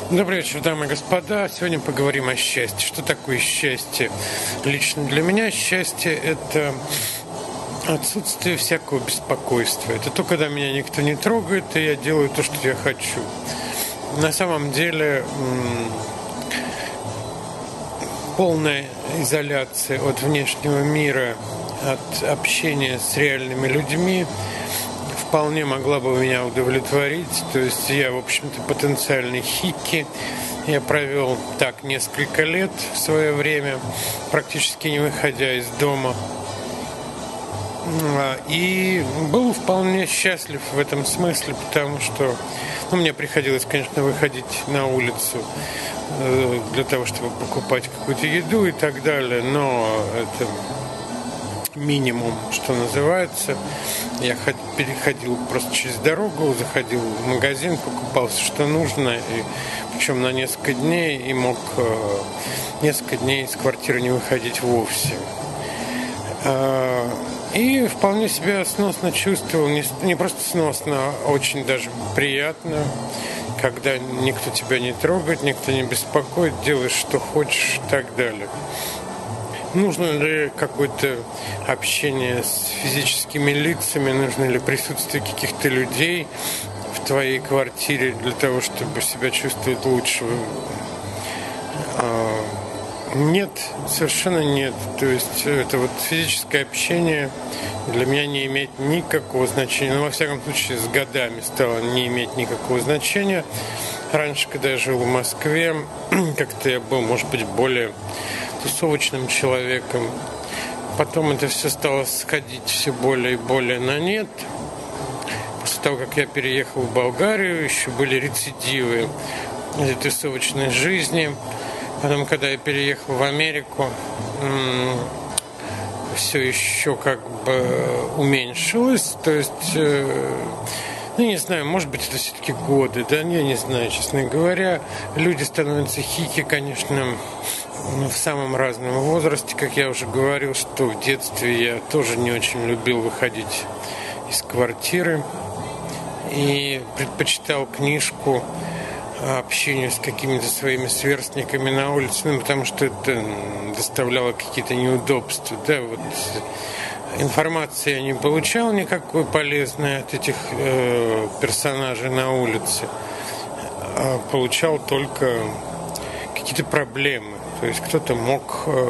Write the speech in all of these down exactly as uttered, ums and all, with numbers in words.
Добрый вечер, дамы и господа. Сегодня поговорим о счастье. Что такое счастье? Лично для меня счастье – это отсутствие всякого беспокойства. Это то, когда меня никто не трогает, и я делаю то, что я хочу. На самом деле полная изоляция от внешнего мира, от общения с реальными людьми вполне могла бы меня удовлетворить. То есть я, в общем-то, потенциальный хикки. Я провел так несколько лет в свое время, практически не выходя из дома. И был вполне счастлив в этом смысле, потому что ну, мне приходилось, конечно, выходить на улицу для того, чтобы покупать какую-то еду и так далее, но это минимум, что называется. Я переходил просто через дорогу, заходил в магазин, покупал все, что нужно, и, причем на несколько дней, и мог э, несколько дней из квартиры не выходить вовсе. Э, и вполне себя сносно чувствовал, не, не просто сносно, а очень даже приятно, когда никто тебя не трогает, никто не беспокоит, делаешь, что хочешь и так далее. Нужно ли какое-то общение с физическими лицами, нужно ли присутствие каких-то людей в твоей квартире для того, чтобы себя чувствовать лучше? Нет, совершенно нет. То есть это вот физическое общение для меня не имеет никакого значения. Но во всяком случае с годами стало не иметь никакого значения. Раньше, когда я жил в Москве, как-то я был, может быть, более тусовочным человеком. Потом это все стало сходить все более и более на нет. После того, как я переехал в Болгарию, еще были рецидивы этой тусовочной жизни. Потом, когда я переехал в Америку, все еще как бы уменьшилось. То есть, ну, не знаю, может быть, это все-таки годы, да, я не знаю, честно говоря. Люди становятся хики, конечно, в самом разном возрасте. Как я уже говорил, что в детстве я тоже не очень любил выходить из квартиры и предпочитал книжку общению с какими-то своими сверстниками на улице, ну, потому что это доставляло какие-то неудобства. Да, вот информации я не получал никакой полезной от этих э, персонажей на улице, а получал только какие-то проблемы. То есть кто-то мог э,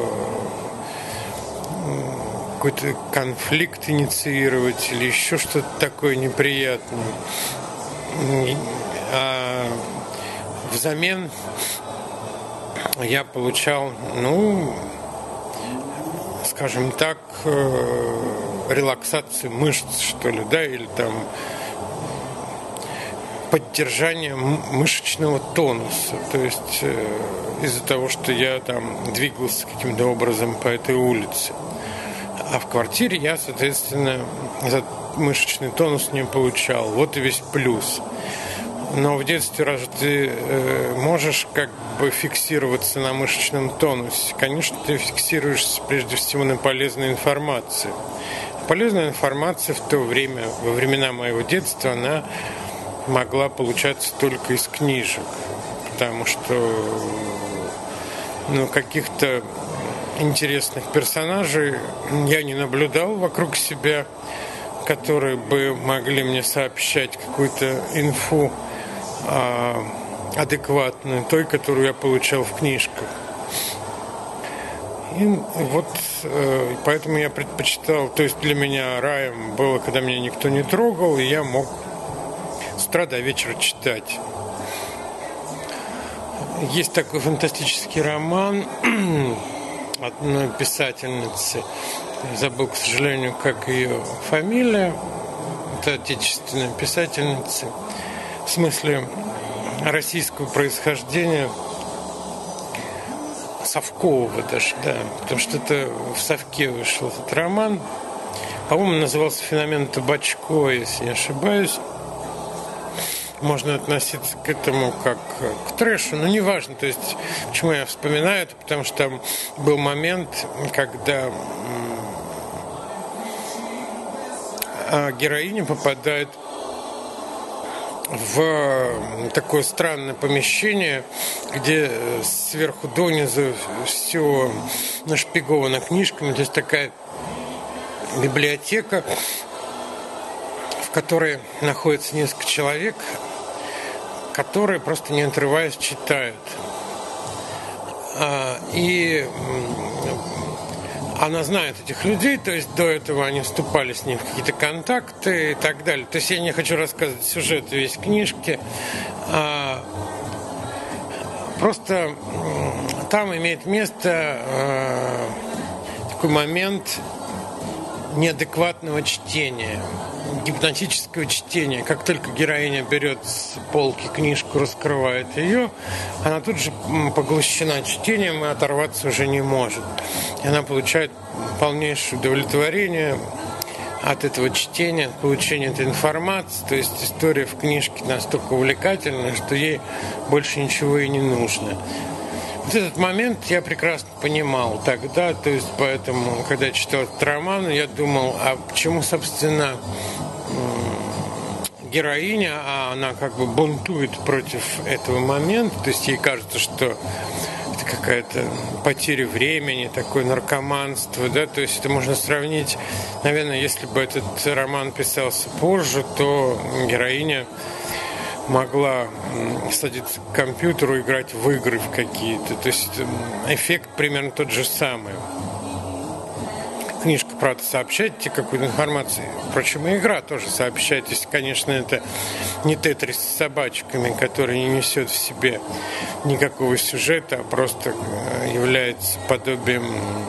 какой-то конфликт инициировать или еще что-то такое неприятное. А взамен я получал, ну, скажем так, э, релаксацию мышц, что ли, да, или там поддержание мышечного тонуса. То есть э, из-за того, что я там двигался каким-то образом по этой улице. А в квартире я, соответственно, этот мышечный тонус не получал. Вот и весь плюс. Но в детстве разве ты э, можешь как бы фиксироваться на мышечном тонусе? Конечно, ты фиксируешься прежде всего на полезной информации. Полезная информация в то время, во времена моего детства, она могла получаться только из книжек. Потому что ну, каких-то интересных персонажей я не наблюдал вокруг себя, которые бы могли мне сообщать какую-то инфу адекватную той, которую я получал в книжках. И вот э, поэтому я предпочитал, то есть для меня раем было, когда меня никто не трогал, и я мог с утра до вечера читать. Есть такой фантастический роман одной писательницы, забыл, к сожалению, как ее фамилия, это отечественная писательница, в смысле российского происхождения, Совкового даже, да, потому что это в Совке вышел этот роман, по-моему, назывался «Феномен Табачко», если не ошибаюсь. Можно относиться к этому как к трэшу, но неважно, то есть, почему я вспоминаю это, потому что там был момент, когда героиня попадает в такое странное помещение, где сверху донизу все нашпиговано книжками. То есть такая библиотека, в которой находится несколько человек, которые просто не отрываясь читают. И она знает этих людей, то есть до этого они вступали с ним в какие-то контакты и так далее. То есть я не хочу рассказывать сюжет весь книжки, а просто там имеет место а, такой момент неадекватного чтения, гипнотического чтения. Как только героиня берет с полки книжку, раскрывает ее, она тут же поглощена чтением и оторваться уже не может. И она получает полнейшее удовлетворение от этого чтения, от получения этой информации. То есть история в книжке настолько увлекательная, что ей больше ничего и не нужно. Вот этот момент я прекрасно понимал тогда, то есть поэтому, когда я читал этот роман, я думал, а почему, собственно, героиня, а она как бы бунтует против этого момента, то есть ей кажется, что это какая-то потеря времени, такое наркоманство, да, то есть это можно сравнить, наверное, если бы этот роман писался позже, то героиня могла садиться к компьютеру, играть в игры в какие-то. То есть эффект примерно тот же самый. Книжка, правда, сообщает тебе какую-то информацию. Впрочем, и игра тоже сообщает. Если, конечно, это не тетрис с собачками, который не несет в себе никакого сюжета, а просто является подобием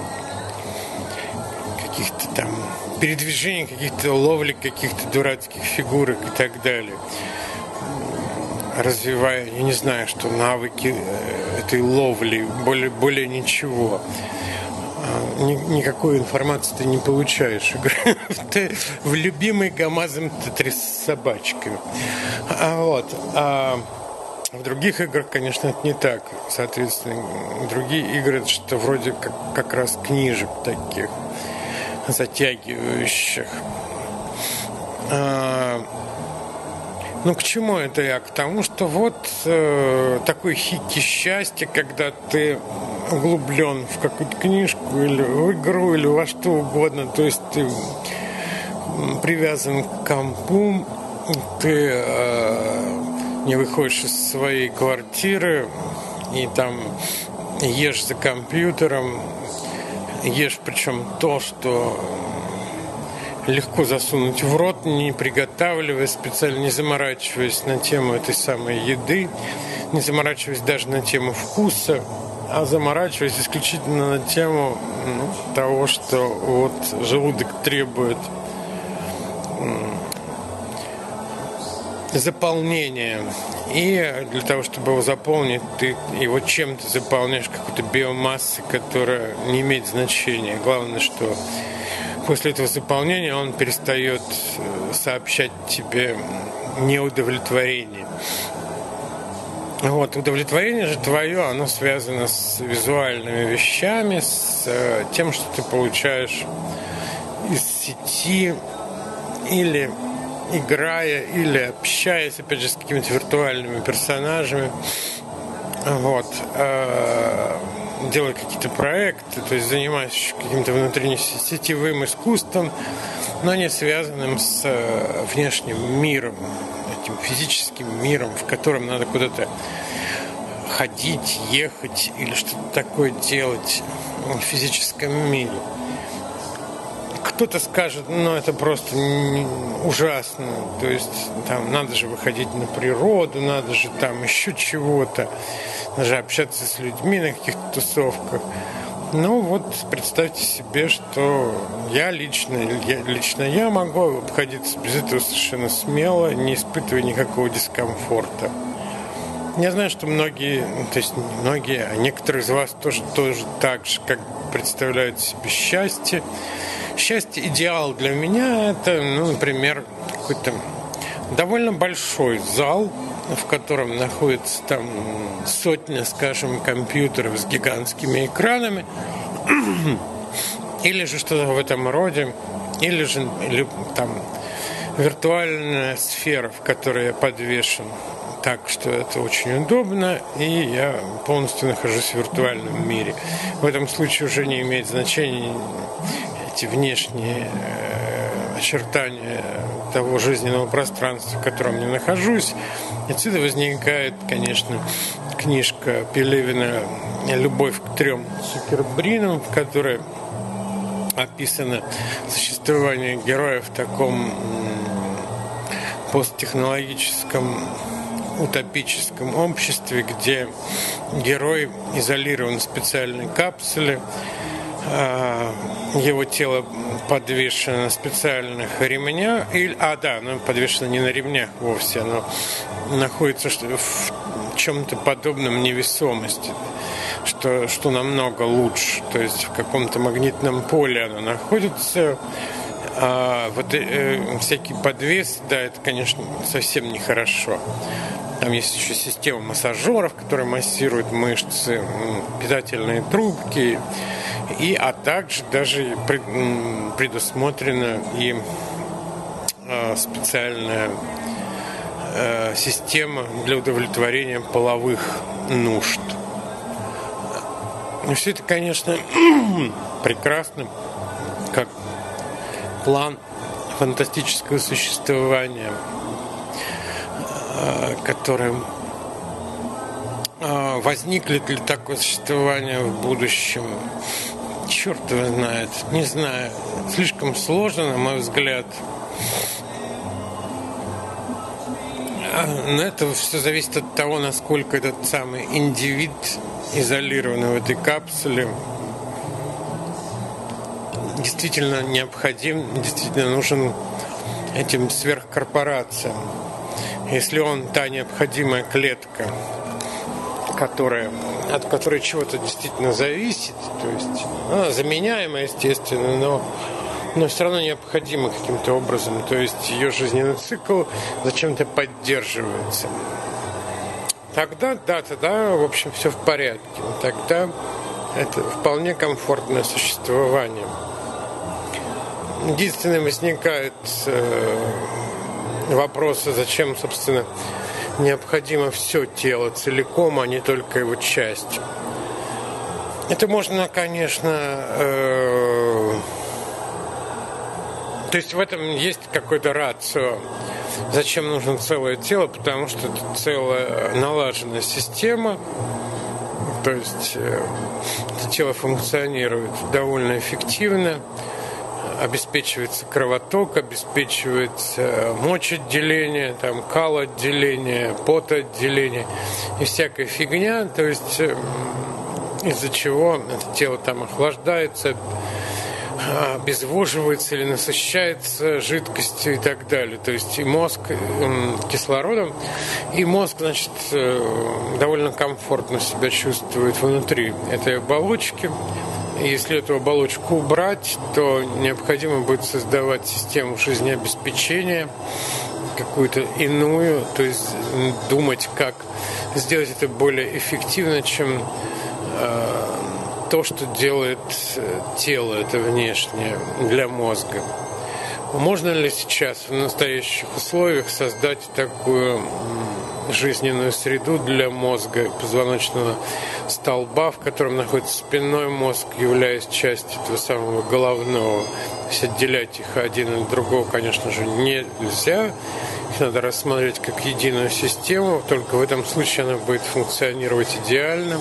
каких-то там передвижений, каких-то ловли, каких-то дурацких фигурок и так далее. Развивая, я не знаю, что навыки этой ловли, более, более ничего. Никакой информации ты не получаешь. Ты в любимый гамазом тетрис с собачкой. А вот. А в других играх, конечно, это не так. Соответственно, другие игры это что вроде как, как раз книжек таких затягивающих. А, Ну, к чему это я? К тому, что вот э, такой хики счастья, когда ты углублен в какую-то книжку или в игру, или во что угодно, то есть ты привязан к компу, ты э, не выходишь из своей квартиры и там ешь за компьютером, ешь причем то, что легко засунуть в рот, не приготавливая, специально не заморачиваясь на тему этой самой еды, не заморачиваясь даже на тему вкуса, а заморачиваясь исключительно на тему ну, того, что вот желудок требует заполнения. И для того, чтобы его заполнить, ты его чем-то заполняешь, какой-то биомассой, которая не имеет значения. Главное, что после этого заполнения он перестает сообщать тебе неудовлетворение. Вот, удовлетворение же твое, оно связано с визуальными вещами, с тем, что ты получаешь из сети или играя, или общаясь, опять же, с какими-то виртуальными персонажами. Вот. Делая какие-то проекты, то есть занимаясь каким-то внутренним сетевым искусством, но не связанным с внешним миром, этим физическим миром, в котором надо куда-то ходить, ехать или что-то такое делать в физическом мире. Кто-то скажет, ну это просто ужасно, то есть там надо же выходить на природу, надо же там еще чего-то, надо же общаться с людьми на каких-то тусовках. Ну вот представьте себе, что я лично, я, лично я могу обходиться без этого совершенно смело, не испытывая никакого дискомфорта. Я знаю, что многие, то есть не многие, а некоторые из вас тоже, тоже так же, как представляют себе счастье. Счастье, идеал для меня, это, ну, например, какой-то довольно большой зал, в котором находится там сотня, скажем, компьютеров с гигантскими экранами, или же что-то в этом роде, или же или, там виртуальная сфера, в которой я подвешен. Так что это очень удобно, и я полностью нахожусь в виртуальном мире. В этом случае уже не имеет значения эти внешние очертания того жизненного пространства, в котором я нахожусь. Отсюда возникает, конечно, книжка Пелевина «Любовь к трем супербринам», в которой описано существование героя в таком посттехнологическом утопическом обществе, где герой изолирован в специальной капсуле, его тело подвешено на специальных ремнях, или, а да, оно подвешено не на ремнях вовсе, оно находится в чем-то подобном невесомости, что, что намного лучше, то есть в каком-то магнитном поле оно находится. А вот э, всякий подвес, да, это, конечно, совсем нехорошо. Там есть еще система массажеров, которые массируют мышцы, питательные трубки, и, а также даже предусмотрена и э, специальная э, система для удовлетворения половых нужд. И все это, конечно, прекрасно, как план фантастического существования, которым возникнет ли такое существование в будущем, черт его знает, не знаю, слишком сложно, на мой взгляд. Но это все зависит от того, насколько этот самый индивид, изолированный в этой капсуле, действительно необходим, действительно нужен этим сверхкорпорациям. Если он та необходимая клетка, которая, от которой чего-то действительно зависит, то есть она заменяемая, естественно, но, но все равно необходима каким-то образом, то есть ее жизненный цикл зачем-то поддерживается. Тогда, да, тогда, в общем, все в порядке. Тогда это вполне комфортное существование. Единственное, возникает э, вопросы, зачем, собственно, необходимо все тело целиком, а не только его часть. Это можно, конечно, э, то есть в этом есть какой-то рацио. Зачем нужно целое тело? Потому что это целая налаженная система. То есть э, это тело функционирует довольно эффективно. Обеспечивается кровоток, обеспечивается мочеотделение, там, калоотделение, потоотделение и всякая фигня, то есть из-за чего это тело там охлаждается, обезвоживается или насыщается жидкостью и так далее. То есть и мозг кислородом, и мозг, значит, довольно комфортно себя чувствует внутри этой оболочки. Если эту оболочку убрать, то необходимо будет создавать систему жизнеобеспечения, какую-то иную, то есть думать, как сделать это более эффективно, чем э, то, что делает тело, это внешнее, для мозга. Можно ли сейчас в настоящих условиях создать такую жизненную среду для мозга, позвоночного столба, в котором находится спинной мозг, являясь частью этого самого головного? То есть отделять их один от другого, конечно же, нельзя. Их надо рассматривать как единую систему, только в этом случае она будет функционировать идеально.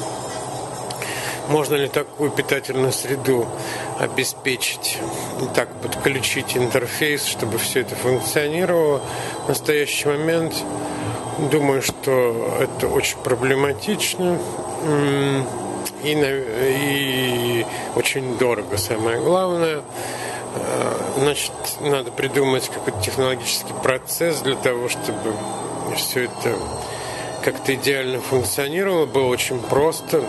Можно ли такую питательную среду обеспечить, так подключить интерфейс, чтобы все это функционировало? В настоящий момент думаю, что это очень проблематично и, и очень дорого, самое главное. Значит, надо придумать какой-то технологический процесс для того, чтобы все это как-то идеально функционировало, было очень просто.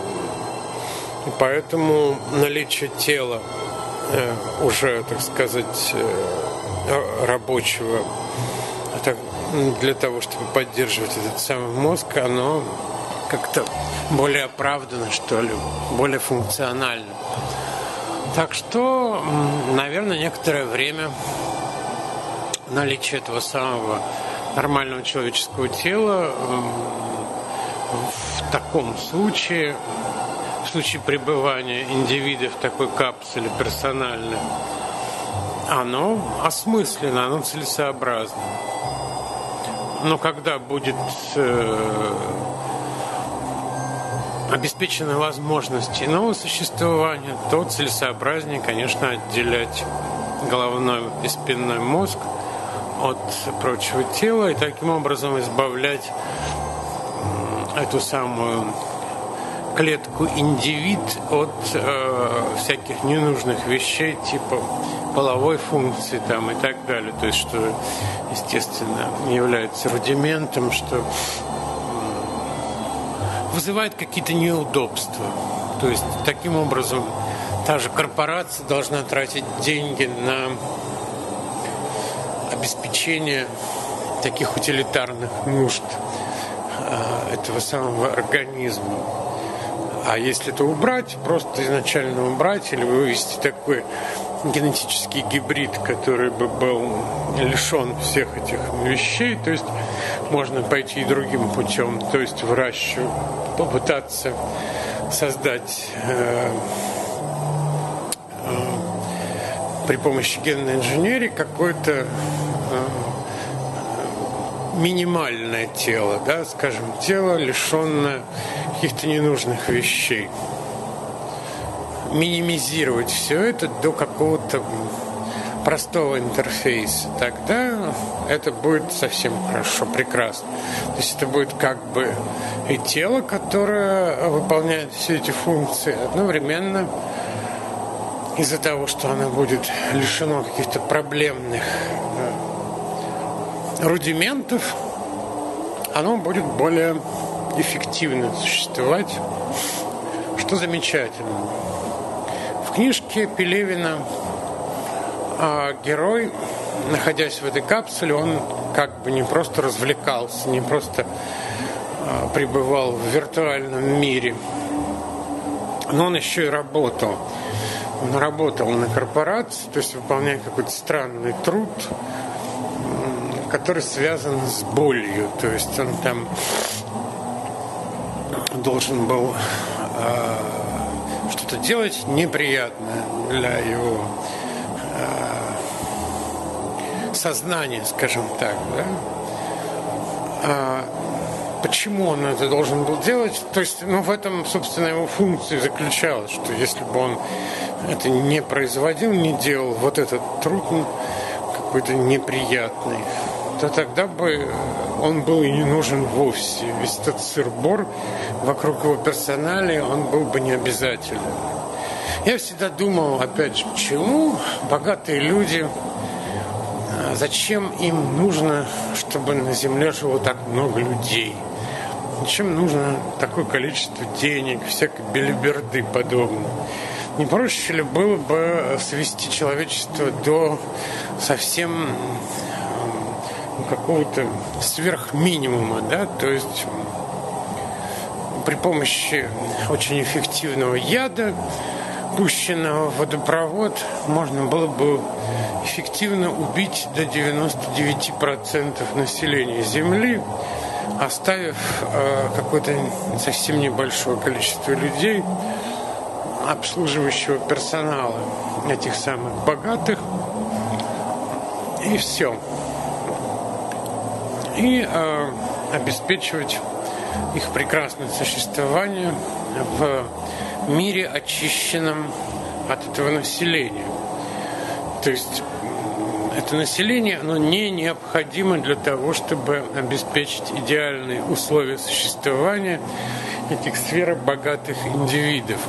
И поэтому наличие тела э, уже, так сказать, э, рабочего так, для того, чтобы поддерживать этот самый мозг, оно как-то более оправдано, что ли, более функционально. Так что, наверное, некоторое время наличие этого самого нормального человеческого тела в таком случае, в случае пребывания индивида в такой капсуле персональной, оно осмысленно, оно целесообразно. Но когда будет э, обеспечена возможность иного существования, то целесообразнее, конечно, отделять головной и спинной мозг от прочего тела и таким образом избавлять эту самую клетку индивид от э, всяких ненужных вещей типа половой функции там и так далее. То есть, что, естественно, является рудиментом, что вызывает какие-то неудобства. То есть, таким образом, та же корпорация должна тратить деньги на обеспечение таких утилитарных нужд э, этого самого организма. А если это убрать, просто изначально убрать или вывести такой генетический гибрид, который бы был лишен всех этих вещей, то есть можно пойти и другим путем, то есть выращивать, попытаться создать э, э, при помощи генной инженерии какое-то э, минимальное тело, да, скажем, тело, лишенное каких-то ненужных вещей. Минимизировать все это до какого-то простого интерфейса. Тогда это будет совсем хорошо, прекрасно. То есть это будет как бы и тело, которое выполняет все эти функции, одновременно из-за того, что оно будет лишено каких-то проблемных рудиментов, оно будет более эффективно существовать, что замечательно. В книжке Пелевина а, герой, находясь в этой капсуле, он как бы не просто развлекался, не просто а, пребывал в виртуальном мире, но он еще и работал. Он работал на корпорации, то есть выполняя какой-то странный труд, который связан с болью. То есть он там должен был э, что-то делать неприятное для его э, сознания, скажем так. Да? А почему он это должен был делать? То есть, ну, в этом, собственно, его функция заключалась, что если бы он это не производил, не делал вот этот труд какой-то неприятный, то тогда бы он был и не нужен вовсе. Весь этот сыр-бор вокруг его персоналии, он был бы не обязателен. Я всегда думал, опять же, почему богатые люди, зачем им нужно, чтобы на земле жило так много людей? Зачем нужно такое количество денег, всякой белиберды подобной? Не проще ли было бы свести человечество до совсем какого-то сверхминимума, да, то есть при помощи очень эффективного яда, пущенного в водопровод, можно было бы эффективно убить до девяноста девяти процентов населения Земли, оставив э, какое-то совсем небольшое количество людей, обслуживающего персонала этих самых богатых, и все. И э, обеспечивать их прекрасное существование в мире, очищенном от этого населения. То есть это население, оно не необходимо для того, чтобы обеспечить идеальные условия существования этих сверхбогатых индивидов.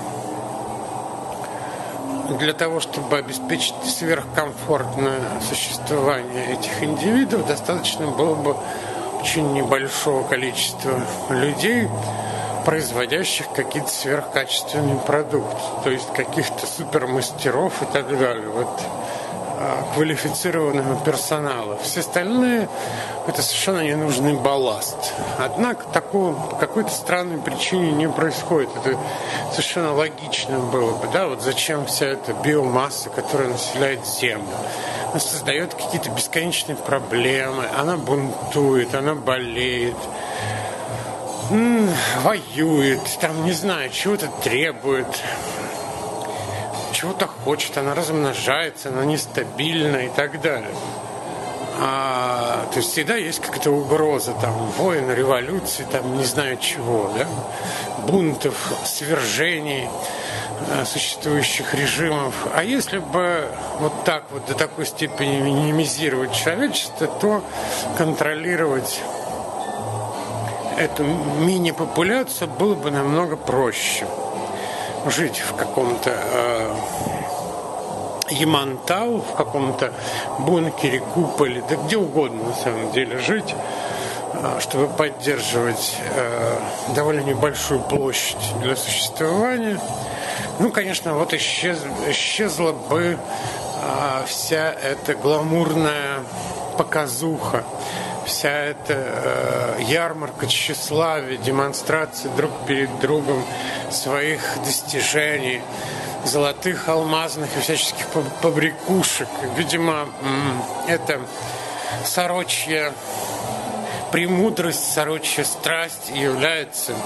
Для того, чтобы обеспечить сверхкомфортное существование этих индивидов, достаточно было бы очень небольшого количества людей, производящих какие-то сверхкачественные продукты, то есть каких-то супермастеров и так далее, вот, квалифицированного персонала. Все остальные – это совершенно ненужный балласт. Однако такого по какой-то странной причине не происходит. Это совершенно логично было бы. Да? Вот зачем вся эта биомасса, которая населяет Землю? она создает какие-то бесконечные проблемы, она бунтует, она болеет, м- воюет, там, не знаю, чего-то требует, чего-то хочет, она размножается, она нестабильна и так далее. А, то есть всегда есть какая-то угроза, там, войн, революции, там, не знаю чего, да, бунтов, свержений а, существующих режимов. А если бы вот так вот до такой степени минимизировать человечество, то контролировать эту мини-популяцию было бы намного проще. Жить в каком-то э, Ямантау, в каком-то бункере, куполе, да где угодно на самом деле жить, э, чтобы поддерживать э, довольно небольшую площадь для существования. Ну, конечно, вот исчез, исчезла бы э, вся эта гламурная показуха, вся эта э, ярмарка тщеславия, демонстрации друг перед другом своих достижений, золотых, алмазных и всяческих побрякушек. Видимо, это сорочья премудрость, сорочья страсть является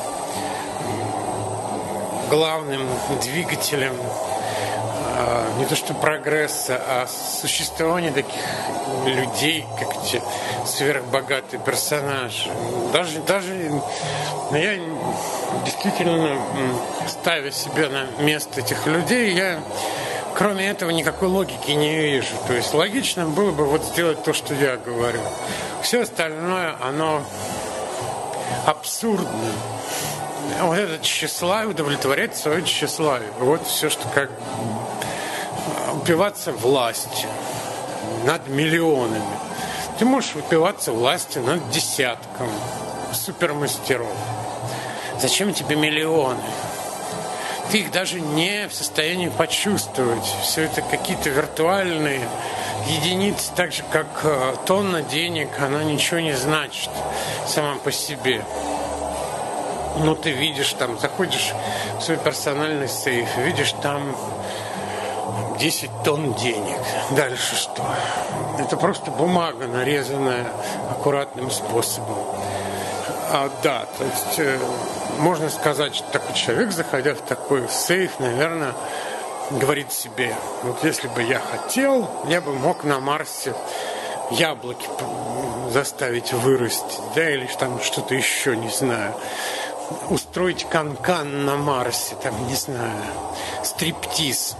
главным двигателем не то что прогресса, а существования таких людей, как эти сверхбогатые персонажи. Даже, даже я действительно, ставя себя на место этих людей, я кроме этого никакой логики не вижу. То есть логично было бы вот сделать то, что я говорю. Все остальное, оно абсурдно. Вот это тщеславие, удовлетворять свое тщеславие. Вот все, что как упиваться властью над миллионами. Ты можешь упиваться властью над десятком супермастеров. Зачем тебе миллионы? Ты их даже не в состоянии почувствовать. Все это какие-то виртуальные единицы, так же как тонна денег, она ничего не значит сама по себе. Но ты видишь там, заходишь в свой персональный сейф, видишь там десять тонн денег. Дальше что? Это просто бумага, нарезанная аккуратным способом. А, да, то есть э, можно сказать, что такой человек, заходя в такой сейф, наверное, говорит себе: вот если бы я хотел, я бы мог на Марсе яблоки заставить вырасти, да, или там что-то еще, не знаю, устроить канкан на Марсе, там, не знаю, стриптиз.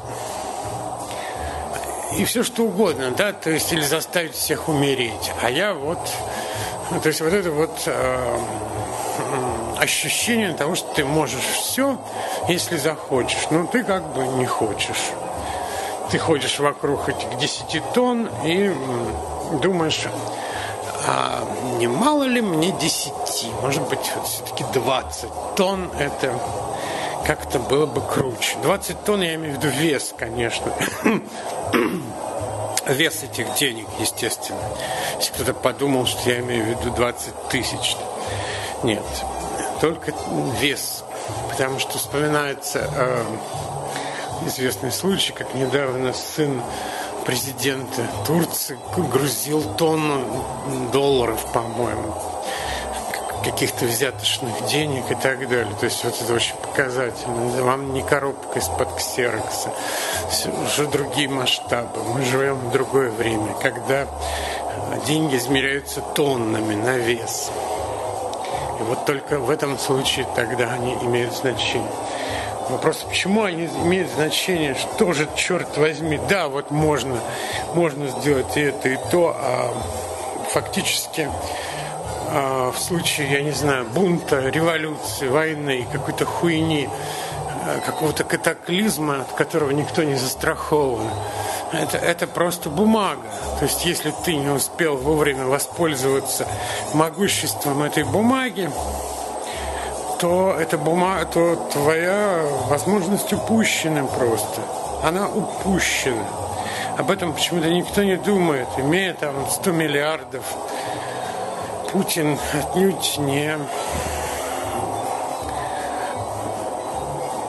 И все что угодно, да, то есть или заставить всех умереть. А я вот, то есть вот это вот э, ощущение того, что ты можешь все, если захочешь, но ты как бы не хочешь. Ты ходишь вокруг этих десяти тонн и думаешь: а не мало ли мне десяти? Может быть, вот все-таки двадцать тонн это как-то было бы круче. двадцать тонн, я имею в виду вес, конечно. Вес этих денег, естественно. Если кто-то подумал, что я имею в виду двадцать тысяч. Нет, только вес. Потому что вспоминается э, известный случай, как недавно сын президента Турции грузил тонну долларов, по-моему, каких-то взяточных денег и так далее. То есть вот это очень показательно. Вам не коробка из-под ксерокса. Уже другие масштабы. Мы живем в другое время, когда деньги измеряются тоннами на вес. И вот только в этом случае тогда они имеют значение. Вопрос, почему они имеют значение, что же, черт возьми, да, вот можно, можно сделать и это, и то, а фактически а в случае, я не знаю, бунта, революции, войны, какой-то хуйни, какого-то катаклизма, от которого никто не застрахован, это, это просто бумага. То есть, если ты не успел вовремя воспользоваться могуществом этой бумаги, то эта бумага, то твоя возможность упущена просто. Она упущена. Об этом почему-то никто не думает. Имея там сто миллиардов, Путин отнюдь не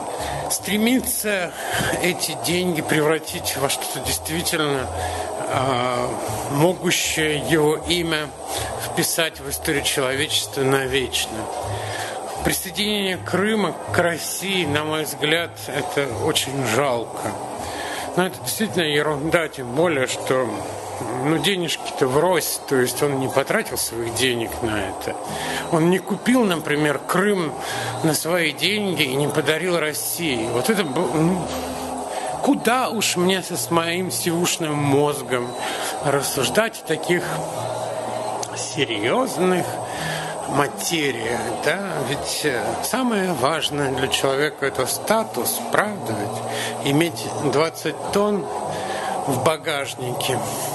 стремится эти деньги превратить во что-то действительно э, могущее его имя вписать в историю человечества навечно. Присоединение Крыма к России, на мой взгляд, это очень жалко. Но это действительно ерунда, тем более, что ну, денежки-то врозь, то есть он не потратил своих денег на это. Он не купил, например, Крым на свои деньги и не подарил России. Вот это было... Ну, куда уж мне со моим сивушным мозгом рассуждать о таких серьезных материя, да, ведь самое важное для человека это статус, правда ведь? Иметь двадцать тонн в багажнике.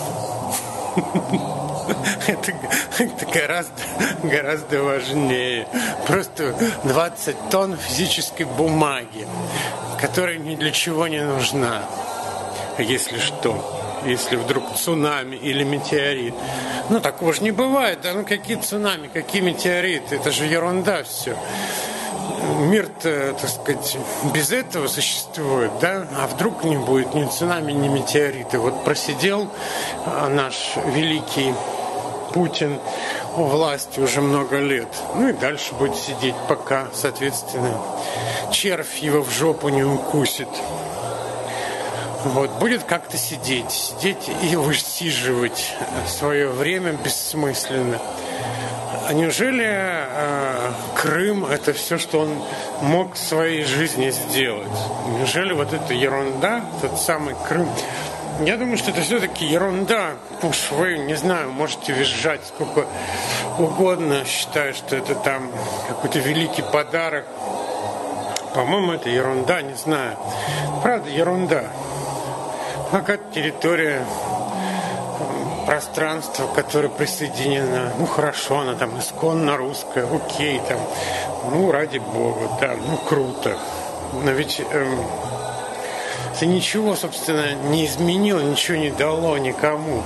Это, это гораздо, гораздо важнее. Просто двадцать тонн физической бумаги, которая ни для чего не нужна, если что. Если вдруг цунами или метеорит. Ну, такого же не бывает. Да ну, какие цунами, какие метеориты? Это же ерунда все. Мир-то, так сказать, без этого существует, да? А вдруг не будет ни цунами, ни метеорита? Вот просидел наш великий Путин у власти уже много лет. Ну и дальше будет сидеть, пока, соответственно, червь его в жопу не укусит. Вот, будет как-то сидеть, сидеть и высиживать свое время бессмысленно. А неужели э, Крым – это все, что он мог в своей жизни сделать? Неужели вот эта ерунда, тот самый Крым? Я думаю, что это все-таки ерунда. Уж вы, не знаю, можете визжать сколько угодно, считая, что это там какой-то великий подарок. По-моему, это ерунда, не знаю. Правда, ерунда. Какая-то территория, пространство, которое присоединено, ну хорошо, она там исконно русская, окей, там, ну ради бога, да, ну круто. Но ведь эм, это ничего, собственно, не изменило, ничего не дало никому.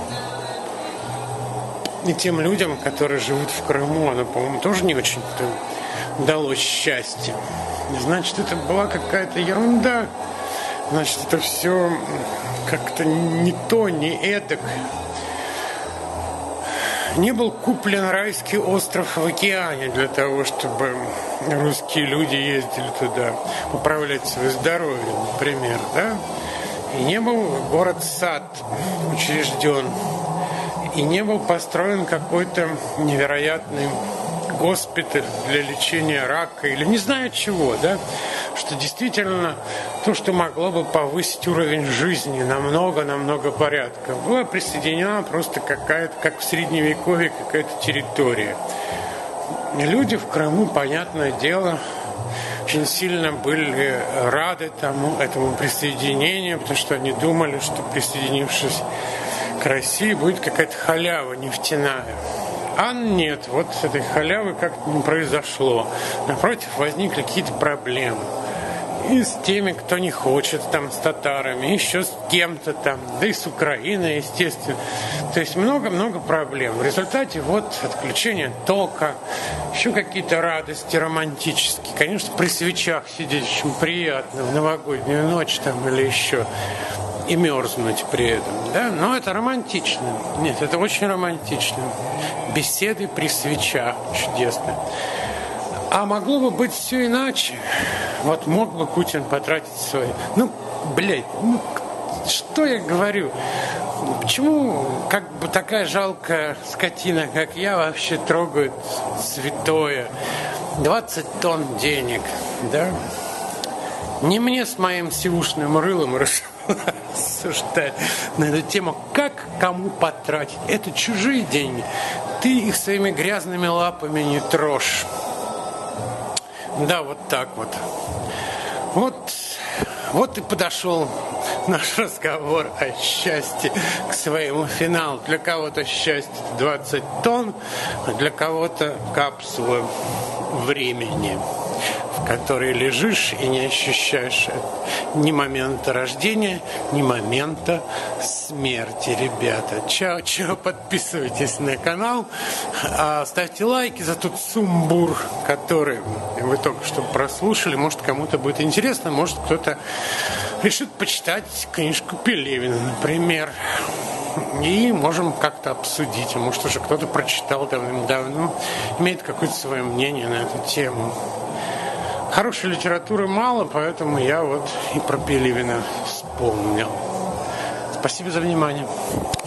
И тем людям, которые живут в Крыму, оно, по-моему, тоже не очень-то дало счастье. Значит, это была какая-то ерунда. Значит, это все как-то не то, не эдак. Не был куплен райский остров в океане для того, чтобы русские люди ездили туда поправлять свое здоровье, например, да? И не был город-сад учрежден. И не был построен какой-то невероятный госпиталь для лечения рака или не знаю чего, да? Что действительно то, что могло бы повысить уровень жизни на много-намного порядков, была присоединена просто какая-то, как в Средневековье, какая-то территория. И люди в Крыму, понятное дело, очень сильно были рады тому, этому присоединению, потому что они думали, что, присоединившись к России, будет какая-то халява нефтяная. А нет, вот с этой халявы как-то не произошло. Напротив, возникли какие-то проблемы. И с теми, кто не хочет, там, с татарами, еще с кем-то там, да и с Украиной, естественно. То есть много-много проблем. В результате вот отключение тока, еще какие-то радости романтические. Конечно, при свечах сидеть очень приятно в новогоднюю ночь там или еще. И мерзнуть при этом, да? Но это романтично. Нет, это очень романтично. Беседы при свечах. Чудесно. А могло бы быть все иначе. Вот мог бы Путин потратить свои... Ну, блядь, ну, что я говорю? Почему как бы такая жалкая скотина, как я, вообще трогает святое? двадцать тонн денег, да? Не мне с моим сивушным рылом рассуждать на эту тему, как кому потратить. Это чужие деньги. Ты их своими грязными лапами не трожь. Да, вот так вот. Вот, вот и подошел наш разговор о счастье к своему финалу. Для кого-то счастье двадцать тонн, а для кого-то капсула времени, в которой лежишь и не ощущаешь ни момента рождения, ни момента смерти, ребята. Чао-чао, подписывайтесь на канал, ставьте лайки за тот сумбур, который вы только что прослушали. Может, кому-то будет интересно, может, кто-то решит почитать книжку Пелевина, например. И можем как-то обсудить. А может, уже кто-то прочитал давным-давно, имеет какое-то свое мнение на эту тему. Хорошей литературы мало, поэтому я вот и про Пелевина вспомнил. Спасибо за внимание.